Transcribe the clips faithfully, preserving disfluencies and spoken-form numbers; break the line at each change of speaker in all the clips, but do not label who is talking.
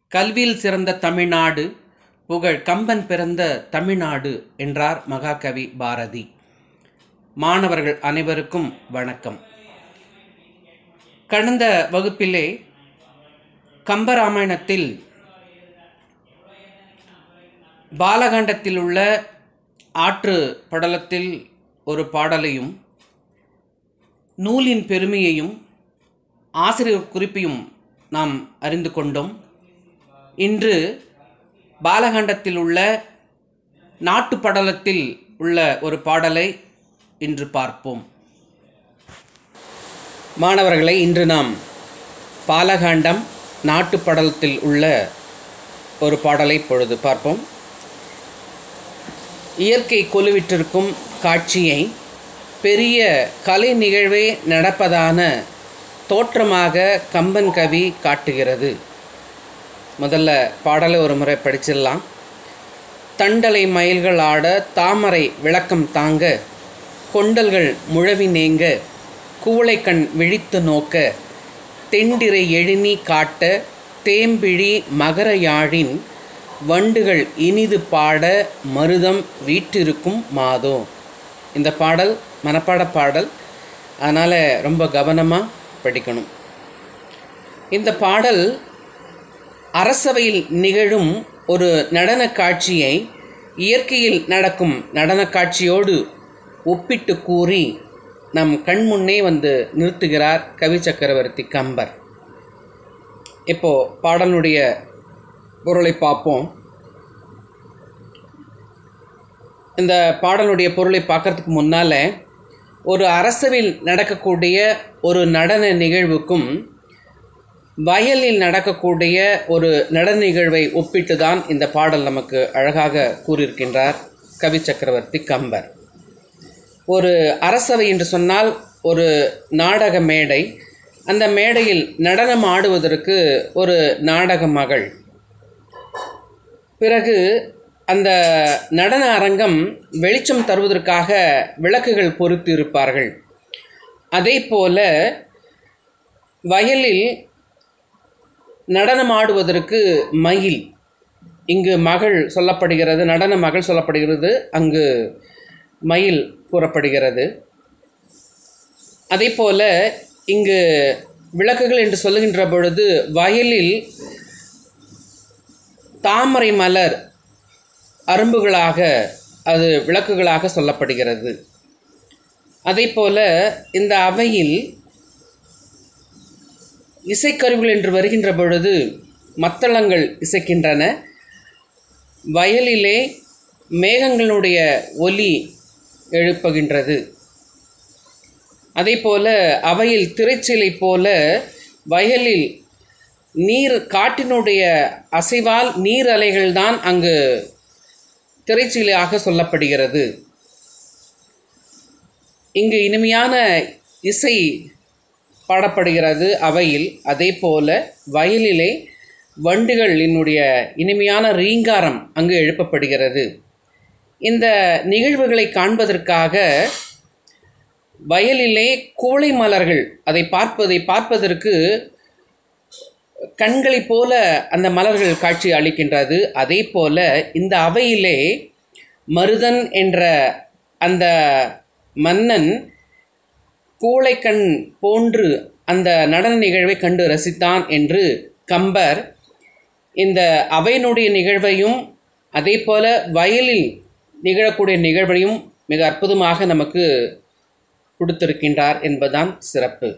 கல்வியில் சிறந்த தமிழ்நாடு, புகழ் கம்பன் பிறந்த தமிழ்நாடு என்றார் மகாகவி பாரதி. மாணவர்கள் அனைவருக்கும் வணக்கம். கடந்த வகுப்பிலே கம்பராமாயணத்தில் பாலகாண்டத்தில் உள்ள ஆற்று படலத்தில் ஒரு பாடலையும் நூலின் பெருமையையும் ஆசிரியர் குறிப்பையும் நாம் அறிந்து கொண்டோம். இன்று பாலகாண்டத்தில் உள்ள நாட்டு படலத்தில் உள்ள ஒரு பாடலை இன்று பார்ப்போம். மாணவர்களை, இன்று நாம் பாலகாண்டம் நாட்டு படலத்தில் உள்ள ஒரு பாடலை பொழுது பார்ப்போம். இயற்கை கொலுவிட்டிருக்கும் காட்சியை பெரிய கலை நிகழ்வே நடப்பதான தோற்றமாக கம்பன் கவி காட்டுகிறது. முதல்ல பாடலை ஒரு முறை படிச்சிடலாம். தண்டலை மயில்கள் ஆட தாமரை விளக்கம் தாங்க, கொண்டல்கள் முழவி நேங்க, கூளைக்கண் விழித்து நோக்க, தெண்டிரை எழினி காட்ட, தேம்பிழி மகர யாழின் வண்டுகள் இனிது பாட, மருதம் வீற்றிருக்கும் மாதோ. இந்த பாடல் மனப்பாட பாடல், அதனால் ரொம்ப கவனமாக படிக்கணும். இந்த பாடல் அரசவையில் நிகழும் ஒரு நடன காட்சியை இயற்கையில் நடக்கும் நடன காட்சியோடு ஒப்பிட்டு கூறி நம் கண்முன்னே வந்து நிறுத்துகிறார் கவி சக்கரவர்த்தி கம்பர். இப்போ பாடலுடைய பொருளை பார்ப்போம். இந்த பாடலுடைய பொருளை பார்க்கறதுக்கு முன்னால் ஒரு அரசவையில் நடக்கக்கூடிய ஒரு நடன நிகழ்வுக்கும் வயலில் நடக்கக்கூடிய ஒரு நடன நிகழ்வை ஒப்பிட்டு தான் இந்த பாடல் நமக்கு அழகாக கூறியிருக்கின்றார் கவி சக்கரவர்த்தி கம்பர். ஒரு அரசவை என்று சொன்னால் ஒரு நாடக மேடை. அந்த மேடையில் நடனம் ஆடுவதற்கு ஒரு நாடக மகள். பிறகு அந்த நடன அரங்கம் வெளிச்சம் தருவதற்காக விளக்குகள் பொருத்தி இருப்பார்கள். அதே போல வயலில் நடனம் ஆடுவதற்கு மயில், இங்கு மகள் சொல்லப்படுகிறது, நடன மகள் சொல்லப்படுகிறது, அங்கு மயில் கூறப்படுகிறது. அதே போல இங்கு விளக்குகள் என்று சொல்லுகின்ற பொழுது வயலில் தாமரை மலர் அரும்புகளாக அது விளக்குகளாக சொல்லப்படுகிறது. அதே போல இந்த அவையில் இசைக்கருவிகள் என்று வருகின்ற பொழுது மத்தளங்கள் இசைக்கின்றன. வயலிலே மேகங்களுடைய ஒலி எழுப்புகின்றது. அதே போல அவையில் திரைச்சீலை போல வயலில் நீர் காட்டினுடைய அசைவால் நீர் அலைகள்தான் அங்கு திரைச்சீலையாக சொல்லப்படுகிறது. இங்கு இனிமையான இசை பாடப்படுகிறது அவையில். அதே போல வயலிலே வண்டுகளினுடைய இனிமையான ரீங்காரம் அங்கு எழுப்பப்படுகிறது. இந்த நிகழ்வுகளை காண்பதற்காக வயலிலே கூளை மலர்கள் அதை பார்ப்பதை பார்ப்பதற்கு கண்களைப் போல அந்த மலர்கள் காட்சி அளிக்கின்றது. அதே போல இந்த அவையிலே மருதன் என்ற அந்த மன்னன் கூளைக்கண் போன்று அந்த நடன நிகழ்வை கண்டு ரசித்தான் என்று கம்பர் இந்த அவையினுடைய நிகழ்வையும் அதே போல வயலில் நிகழக்கூடிய நிகழ்வையும் மிக அற்புதமாக நமக்கு கொடுத்திருக்கின்றார் என்பதுதான் சிறப்பு.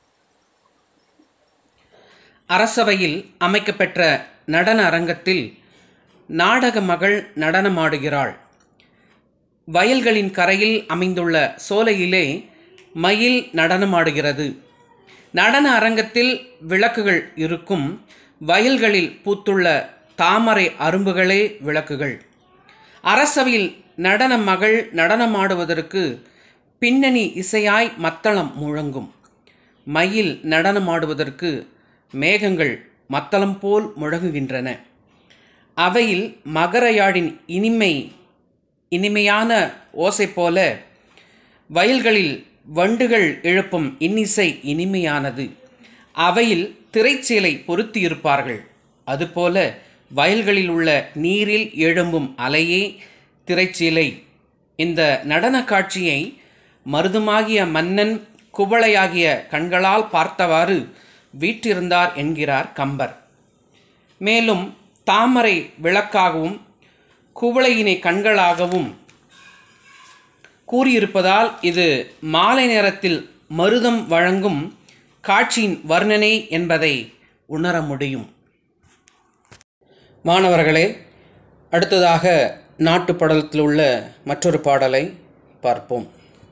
அரசவையில் அமைக்கப்பெற்ற நடன அரங்கத்தில் நாடக மகள் நடனமாடுகிறாள். வயல்களின் கரையில் அமைந்துள்ள சோலையிலே மயில் நடனமாடுகிறது. நடன அரங்கத்தில் விளக்குகள் இருக்கும். வயல்களில் பூத்துள்ள தாமரை அரும்புகளே விளக்குகள். அரசவையில் நடன மகள் நடனமாடுவதற்கு பின்னணி இசையாய் மத்தளம் முழங்கும். மயில் நடனமாடுவதற்கு மேகங்கள் மத்தளம் போல் முழங்குகின்றன. அவையில் மகரயாழின் இனிமை இனிமையான ஓசை போல வயல்களில் வண்டுகள் எழுப்பும் இன்னிசை இனிமையானது. அவையில் திரைச்சீலை பொருத்தியிருப்பார்கள். அதுபோல வயல்களில் உள்ள நீரில் எழும்பும் அலையே திரைச்சீலை. இந்த நடன காட்சியை மருதுமாகிய மன்னன் குவளையாகிய கண்களால் பார்த்தவாறு வீற்றிருந்தார் என்கிறார் கம்பர். மேலும் தாமரை விளக்காகவும் குவளையினை கண்களாகவும் கூறியிருப்பதால் இது மாலை நேரத்தில் மருதம் வழங்கும் காட்சியின் வர்ணனை என்பதை உணர முடியும். மாணவர்களே, அடுத்ததாக நாட்டு படலத்தில் உள்ள மற்றொரு பாடலை பார்ப்போம்.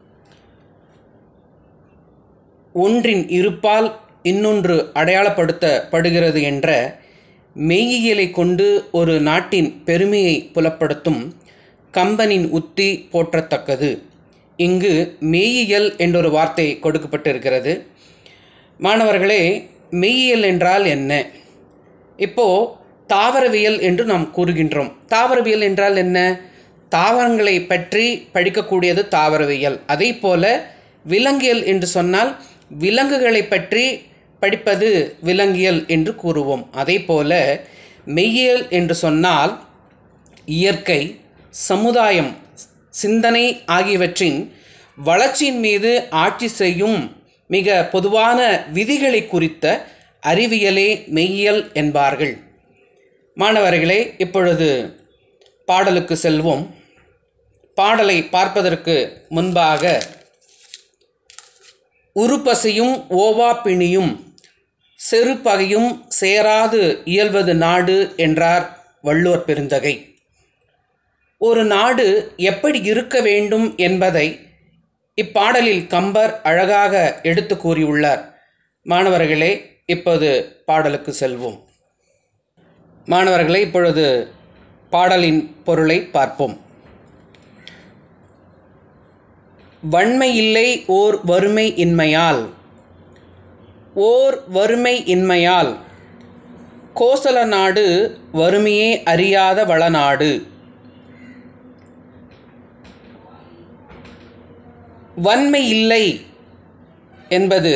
ஒன்றின் இருப்பால் இன்னொன்று அடையாளப்படுத்தப்படுகிறது என்ற மெய்யியலை கொண்டு ஒரு நாட்டின் பெருமையை புலப்படுத்தும் கம்பனின் உத்தி போற்றத்தக்கது. இங்கு மெய்யியல் என்றொரு வார்த்தை கொடுக்கப்பட்டிருக்கிறது. மாணவர்களே, மெய்யியல் என்றால் என்ன? இப்போது தாவரவியல் என்று நாம் கூறுகின்றோம். தாவரவியல் என்றால் என்ன? தாவரங்களை பற்றி படிக்கக்கூடியது தாவரவியல். அதே போல விலங்கியல் என்று சொன்னால் விலங்குகளை பற்றி படிப்பது விலங்கியல் என்று கூறுவோம். அதே போல மெய்யியல் என்று சொன்னால் இயற்கை, சமுதாயம், சிந்தனை ஆகியவற்றின் வளர்ச்சியின் மீது ஆட்சி செய்யும் மிக பொதுவான விதிகளை குறித்த அறிவியலே மெய்யியல் என்பார்கள். மாணவர்களே, இப்பொழுது பாடலுக்கு செல்வோம். பாடலை பார்ப்பதற்கு முன்பாக உருப்பசியும் ஓவா பிணியும் செருப்பகையும் சேராது இயல்வது நாடு என்றார் வள்ளுவர் பெருந்தகை. ஒரு நாடு எப்படி இருக்க வேண்டும் என்பதை இப்பாடலில் கம்பர் அழகாக எடுத்து கூறியுள்ளார். மாணவர்களே, இப்போது பாடலுக்கு செல்வோம். மாணவர்களே, இப்பொழுது பாடலின் பொருளை பார்ப்போம். வன்மை இல்லை ஓர் வறுமை இன்மையால். ஓர் வறுமை இன்மையால் கோசல நாடு வறுமையே அறியாத வளநாடு. வன்மை இல்லை என்பது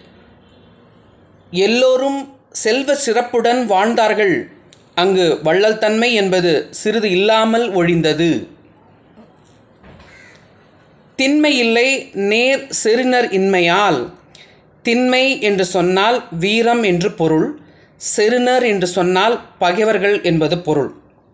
எல்லோரும் செல்வ சிறப்புடன் வாழ்ந்தார்கள், அங்கு வள்ளல் தன்மை என்பது சிறிது இல்லாமல் ஒழிந்தது. திண்மை இல்லை நேர் செறினர் இன்மையால். திண்மை என்று சொன்னால் வீரம் என்று பொருள், செறினர் என்று சொன்னால் பகைவர்கள் என்பது பொருள்.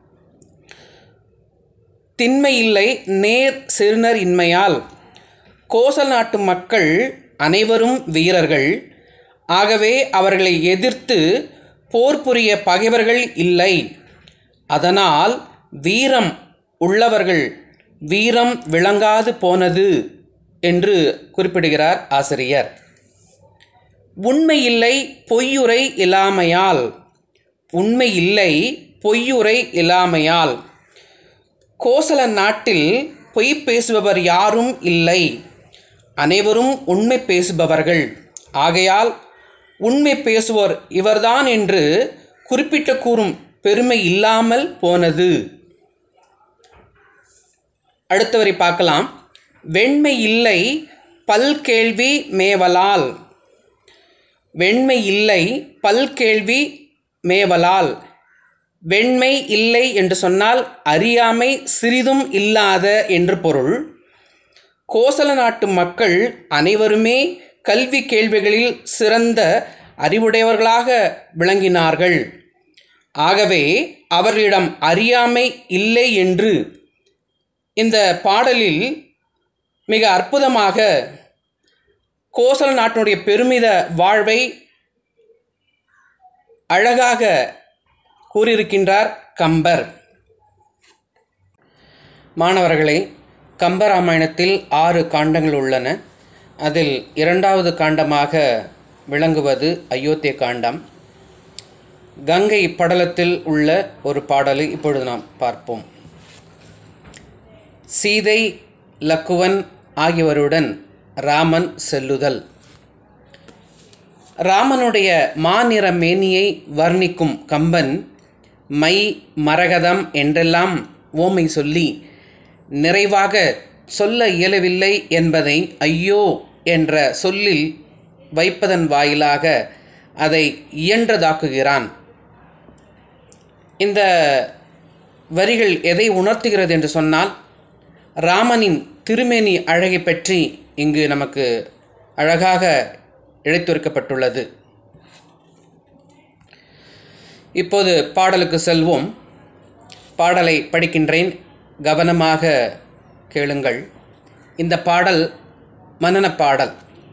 திண்மை இல்லை நேர் செறினர் இன்மையால் கோசல நாட்டு மக்கள் அனைவரும் வீரர்கள். ஆகவே அவர்களை எதிர்த்து போர் புரிய பகைவர்கள் இல்லை. அதனால் வீரம் உள்ளவர்கள் வீரம் விளங்காது போனது என்று குறிப்பிடுகிறார் ஆசிரியர். உண்மை இல்லை பொய்யுரை இல்லாமையால். உண்மை இல்லை பொய்யுரை இல்லாமையால் கோசல நாட்டில் பொய் பேசுபவர் யாரும் இல்லை, அனைவரும் உண்மை பேசுபவர்கள். ஆகையால் உண்மை பேசுவோர் இவர்தான் என்று குறிப்பிட்டு கூறும் பெருமை இல்லாமல் போனது. அடுத்தவரை பார்க்கலாம். வெண்மை இல்லை பல்கேள்வி மேவலால். வெண்மை இல்லை பல்கேள்வி மேவலால். வெண்மை இல்லை என்று சொன்னால் அறியாமை சிறிதும் இல்லாத என்று பொருள். கோசல நாட்டு மக்கள் அனைவருமே கல்வி கேள்விகளில் சிறந்த அறிவுடையவர்களாக விளங்கினார்கள். ஆகவே அவர்களிடம் அறியாமை இல்லை என்று இந்த பாடலில் மிக அற்புதமாக கோசல நாட்டினுடைய பெருமித வாழ்வை அழகாக கூறியிருக்கின்றார் கம்பர். மாணவர்களே, கம்பராமாயணத்தில் ஆறு காண்டங்கள் உள்ளன. அதில் இரண்டாவது காண்டமாக விளங்குவது அயோத்திய காண்டம். கங்கை படலத்தில் உள்ள ஒரு பாடலை இப்பொழுது நாம் பார்ப்போம். சீதை, லக்குவன் ஆகியோருடன் ராமன் செல்லுதல். ராமனுடைய மாநிற மேனியை வர்ணிக்கும் கம்பன் மை, மரகதம் என்றெல்லாம் ஓமை சொல்லி நிறைவாக சொல்ல இயலவில்லை என்பதை ஐயோ என்ற சொல்லில் வைப்பதன் வாயிலாக அதை இயன்றதாக்குகிறான். இந்த வரிகள் எதை உணர்த்துகிறது என்று சொன்னால், ராமனின் திருமேனி அழகை பற்றி இங்கு நமக்கு அழகாக எடுத்துரைக்கப்பட்டுள்ளது. இப்போது பாடலுக்கு செல்வோம். பாடலை படிக்கின்றேன், கவனமாக கேளுங்கள். இந்த பாடல் மனனப் பாடல்.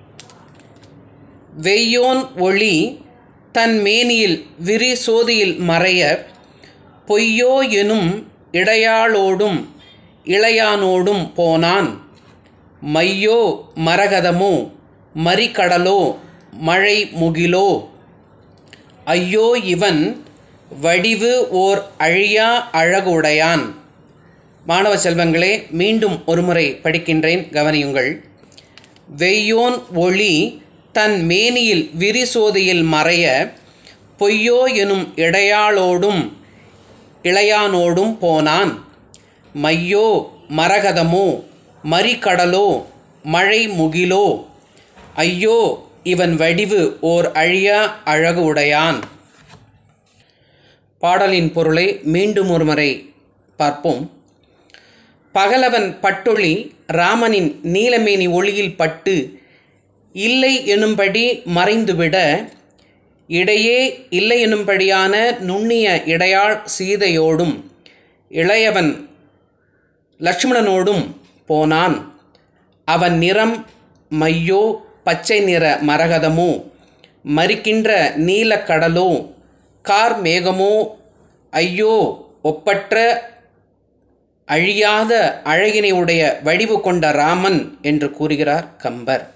வெய்யோன் ஒளி தன் மேனியில் விரி சோதியில் மறைய, பொய்யோ எனும் இடையாளோடும் இளையானோடும் போனான். மையோ மரகதமோ மறிகடலோ மழை முகிலோ, ஐயோ இவன் வடிவு ஓர் அழியா அழகுடையான். மாணவ செல்வங்களே, மீண்டும் ஒருமுறை படிக்கின்றேன், கவனியுங்கள். வெய்யோன் ஒளி தன் மேனியில் விரிசோதியில் மறைய, பொய்யோ எனும் இடையாளோடும் இளையானோடும் போனான். மையோ மரகதமோ மறிகடலோ மழை முகிலோ, ஐயோ இவன் வடிவு ஓர் அழியா அழகு உடையான். பாடலின் பொருளை மீண்டும் ஒருமுறை பார்ப்போம். பகலவன் பட்டொளி ராமனின் நீலமேனி ஒளியில் பட்டு இல்லை எனும்படி மறைந்துவிட, இடையே இல்லை எனும்படியான நுண்ணிய இடையாள் சீதையோடும் இளையவன் லட்சுமணனோடும் போனான். அவன் நிறம் மையோ பச்சை நிற மரகதமோ, மறிக்கின்ற நீலக்கடலோ கார் மேகமோ, ஐயோ ஒப்பற்ற அழியாத அழகினை உடைய வடிவு கொண்ட ராமன் என்று கூறுகிறார் கம்பர்.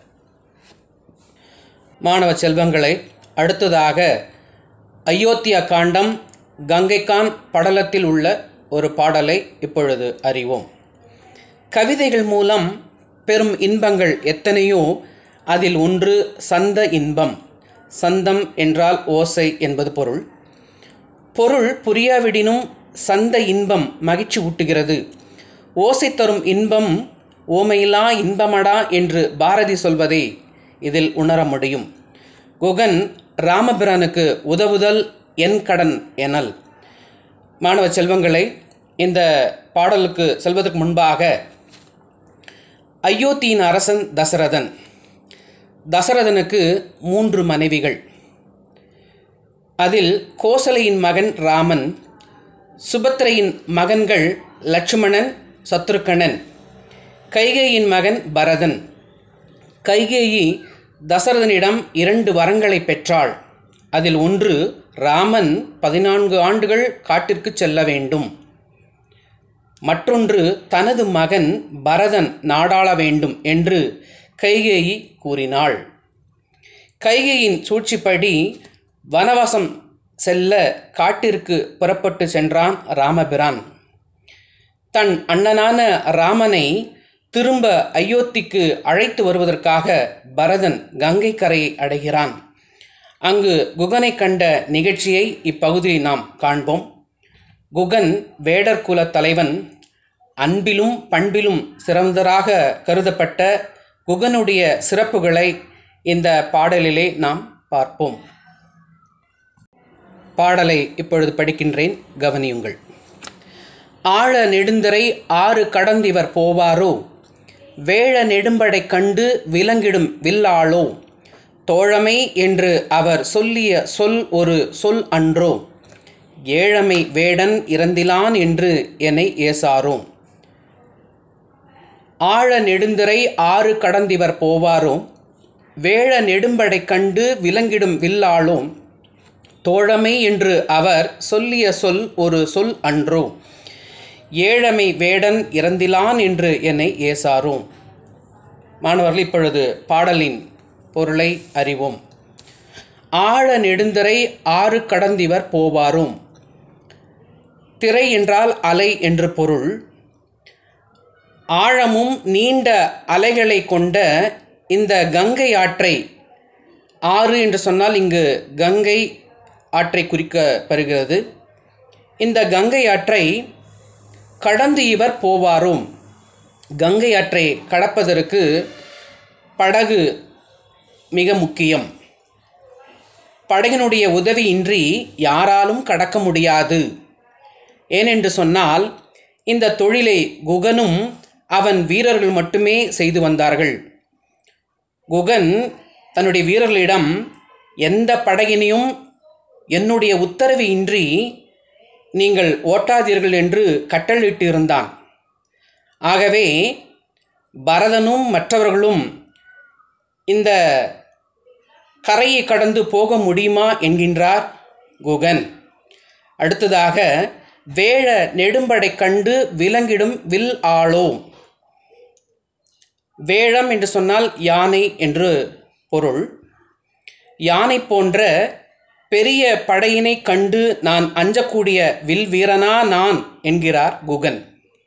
மாணவ செல்வங்களை, அடுத்ததாக அயோத்தியா காண்டம் கங்கைகான் படலத்தில் உள்ள ஒரு பாடலை இப்பொழுது அறிவோம். கவிதைகள் மூலம் பெரும் இன்பங்கள் எத்தனையோ, அதில் ஒன்று சந்த இன்பம். சந்தம் என்றால் ஓசை என்பது பொருள். பொருள் புரியாவிடினும் சந்த இன்பம் மகிழ்ச்சி ஊட்டுகிறது. ஓசை தரும் இன்பம் ஓமையிலா இன்பமடா என்று பாரதி சொல்வதை இதில் உணர முடியும். குகன் ராமபிரானுக்கு உதவுதல் என் கடன் எனல். மாணவ செல்வங்களை, இந்த பாடலுக்கு செல்வதற்கு முன்பாக அயோத்தியின் அரசன் தசரதன். தசரதனுக்கு மூன்று மனைவிகள். அதில் கோசலையின் மகன் ராமன், சுபத்திரையின் மகன்கள் லட்சுமணன் சத்ருக்கணன், கைகேயின் மகன் பரதன். கைகேயி தசரதனிடம் இரண்டு வரங்களை பெற்றாள். அதில் ஒன்று, ராமன் பதினான்கு ஆண்டுகள் காட்டிற்கு செல்ல வேண்டும். மற்றொன்று, தனது மகன் பரதன் நாடாள வேண்டும் என்று கைகேயி கூறினாள். கைகேயின் சூழ்ச்சிப்படி வனவாசம் செல்ல காட்டிற்கு புறப்பட்டு சென்றான் ராமபிரான். தன் அண்ணனான ராமனை திரும்ப அயோத்திக்கு அழைத்து வருவதற்காக பரதன் கங்கை கரையை அடைகிறான். அங்கு குகனை கண்ட நிகழ்ச்சியை இப்பகுதியில் நாம் காண்போம். குகன் வேடர் குல தலைவன். அன்பிலும் பண்பிலும் சிறந்தராக கருதப்பட்ட குகனுடைய சிறப்புகளை இந்த பாடலிலே நாம் பார்ப்போம். பாடலை இப்பொழுது படிக்கின்றேன், கவனியுங்கள். ஆழ நெடுந்தரை ஆறு கடந்திவர் போவாரோ, வேழ நெடும்படை கண்டு விலங்கிடும் வில்லாளோ, தோழமை என்று அவர் சொல்லிய சொல் ஒரு சொல் அன்றோ, ஏழமை வேடன் இறந்திலான் என்று என்னை ஏசாரோ. ஆழ நெடுந்திரை ஆறு கடந்திவர் போவாரோ, வேழ நெடும்படை கண்டு விலங்கிடும் வில்லாளோ, தோழமை என்று அவர் சொல்லிய சொல் ஒரு சொல் அன்றோ, ஏழமை வேடன் இறந்திலான் என்று என்னை ஏசாரோ. மாணவர்கள், இப்பொழுது பாடலின் பொருளை அறிவோம். ஆழ நெடுந்திரை ஆறு கடந்திவர் போவாரும். திரை என்றால் அலை என்று பொருள். ஆழமும் நீண்ட அலைகளை கொண்ட இந்த கங்கை ஆற்றை, ஆறு என்று சொன்னால் இங்கு கங்கை ஆற்றை குறிக்கப்படுகிறது. இந்த கங்கை ஆற்றை கடந்து இவர் போவாரும். கங்கை ஆற்றை கடப்பதற்கு படகு மிக முக்கியம். படகினுடைய உதவியின்றி யாராலும் கடக்க முடியாது. ஏனென்று சொன்னால் இந்த தொழிலை குகனும் அவன் வீரர்கள் மட்டுமே செய்து வந்தார்கள். குகன் தன்னுடைய வீரர்களிடம் எந்த படகினையும் என்னுடைய உத்தரவு இன்றி நீங்கள் ஓட்டாதீர்கள் என்று கட்டளையிட்டு இருந்தான். ஆகவே பரதனும் மற்றவர்களும் இந்த கரையை கடந்து போக முடியுமா என்கின்றார் குகன். அடுத்ததாக, வேழ நெடும்படை கண்டு விலங்கிடும் வில் ஆளோ. வேழம் என்று சொன்னால் யானை என்று பொருள். யானை போன்ற பெரிய படையினை கண்டு நான் அஞ்சக்கூடிய வில் வீரனா நான் என்கிறார் குகன்.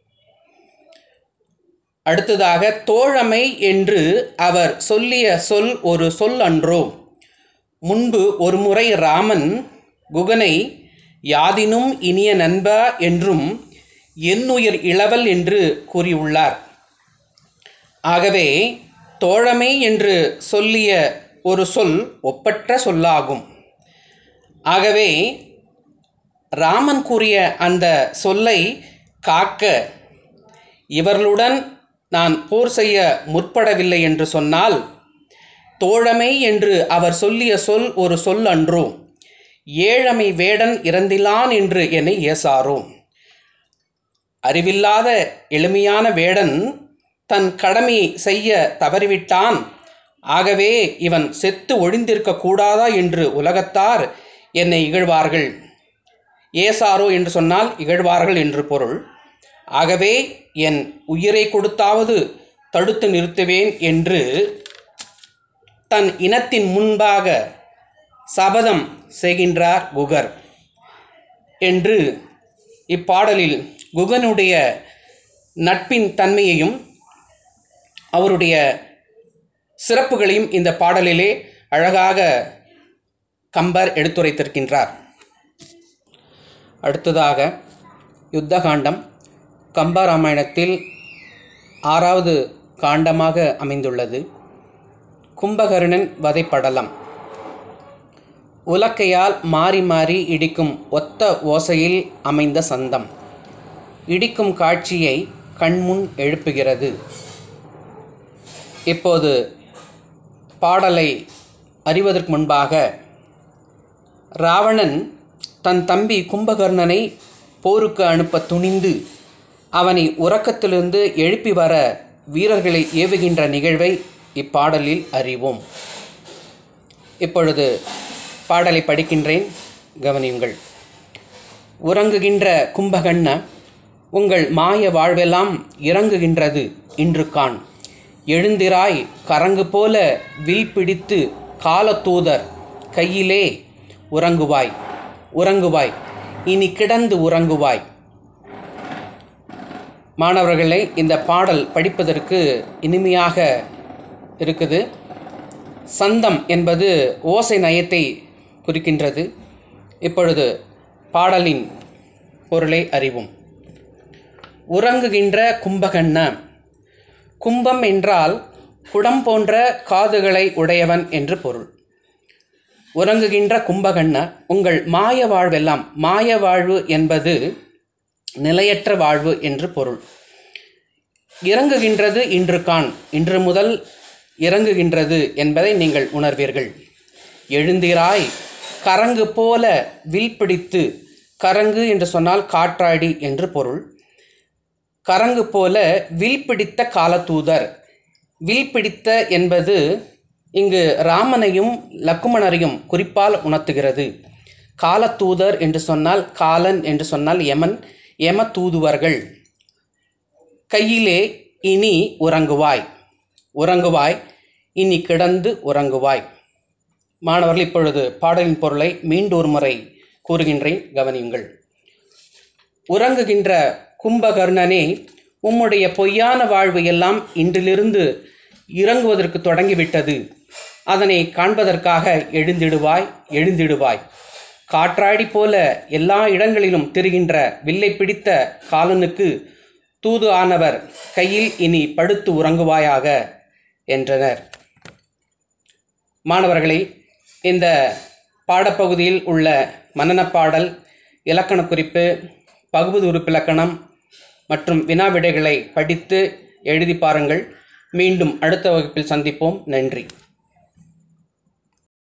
அடுத்ததாக, தோழமை என்று அவர் சொல்லிய சொல் ஒரு சொல் அன்றோ. முன்பு ஒரு முறை ராமன் குகனை யாதினும் இனிய நண்பா என்றும் என்னுயிர் இளவல் என்று கூறியுள்ளார். ஆகவே தோழமை என்று சொல்லிய ஒரு சொல் ஒப்பற்ற சொல்லாகும். ஆகவே ராமன் கூறிய அந்த சொல்லை காக்க இவர்களுடன் நான் போர் செய்ய முற்படவில்லை என்று சொன்னால், தோழமை என்று அவர் சொல்லிய சொல் ஒரு சொல் அன்றோ. ஏழமை வேடன் இறந்திலான் என்று என்னை ஏசாரோ. அறிவில்லாத எளிமையான வேடன் தன் கடமை செய்ய தவறிவிட்டான். ஆகவே இவன் செத்து ஒழிந்திருக்க கூடாதா என்று உலகத்தார் என்னை இகழ்வார்கள். ஏசாரோ என்று சொன்னால் இகழ்வார்கள் என்று பொருள். ஆகவே என் உயிரை கொடுத்தாவது தடுத்து நிறுத்துவேன் என்று தன் இனத்தின் முன்பாக சபதம் செய்கின்றார் குகர் என்று இப்பாடலில் குகனுடைய நட்பின் தன்மையையும் அவருடைய சிறப்புகளையும் இந்த பாடலிலே அழகாக கம்பர் எடுத்துரைத்திருக்கின்றார். அடுத்ததாக, யுத்தகாண்டம் கம்பராமாயணத்தில் ஆறாவது காண்டமாக அமைந்துள்ளது. கும்பகர்ணன் வதைப்படலம். உலக்கையால் மாறி மாறி இடிக்கும் ஒத்த ஓசையில் அமைந்த சந்தம் இடிக்கும் காட்சியை கண்முன் எழுப்புகிறது. இப்போது பாடலை அறிவதற்கு முன்பாக, ராவணன் தன் தம்பி கும்பகர்ணனை போருக்கு அனுப்ப துணிந்து அவனை உறக்கத்திலிருந்து எழுப்பி வர வீரர்களை ஏவுகின்ற நிகழ்வை இப்பாடலில் அறிவோம். இப்பொழுது பாடலை படிக்கின்றேன், கவனியுங்கள். உறங்குகின்ற கும்பகர்ண, உங்கள் மாய வாழ்வெல்லாம் இறங்குகின்றது இன்று காண். எழுந்திராய் கரங்கு போல வில் பிடித்து காலத்தூதர் கையிலே உறங்குவாய் உறங்குவாய் இனி கிடந்து உறங்குவாய். மாணவர்களை, இந்த பாடல் படிப்பதற்கு இனிமையாக இருக்குது. சந்தம் என்பது ஓசை நயத்தை குறிக்கின்றது. இப்பொழுது பாடலின் பொருளை அறிவோம். உறங்குகின்ற கும்பகர்ண. கும்பம் என்றால் குடம் போன்ற காதுகளை உடையவன் என்று பொருள். உறங்குகின்ற கும்பகர்ண, உங்கள் மாய வாழ்வெல்லாம், மாய வாழ்வு என்பது நிலையற்ற வாழ்வு என்று பொருள். இறங்குகின்றது இன்று காண், இன்று முதல் இறங்குகின்றது என்பதை நீங்கள் உணர்வீர்கள். எழுந்திராய் கரங்கு போல வில் பிடித்து, கரங்கு என்று சொன்னால் காற்றாடி என்று பொருள். கரங்கு போல வில் பிடித்த காலத்தூதர். வில் பிடித்த என்பது இங்கு ராமனையும் லக்குமணரையும் குறிப்பால் உணர்த்துகிறது. காலத்தூதர் என்று சொன்னால், காலன் என்று சொன்னால் யமன், யம தூதுவர்கள். கையிலே இனி உறங்குவாய் உறங்குவாய் இனி கிடந்து உறங்குவாய். மாணவர்கள், இப்பொழுது பாடலின் பொருளை மீண்டொரு முறை கூறுகின்றேன், கவனியுங்கள். உறங்குகின்ற கும்பகர்ணனே, உம்முடைய பொய்யான வாழ்வு எல்லாம் இன்றிலிருந்து இறங்குவதற்கு தொடங்கிவிட்டது. அதனை காண்பதற்காக எழுந்திடுவாய் எழுந்திடுவாய். காற்றாடி போல எல்லா இடங்களிலும் திரிகின்ற வில்லை பிடித்த காலனுக்கு தூது ஆனவர் கையில் இனி படுத்து உறங்குவாயாக என்றனர். மாணவர்களே, இந்த பாடப்பகுதியில் உள்ள மனனப்பாடல், இலக்கண குறிப்பு, பகுதி உறுப்பிலக்கணம் மற்றும் வினா விடைகளை படித்து எழுதி பாருங்கள். மீண்டும் அடுத்த வகுப்பில் சந்திப்போம். நன்றி.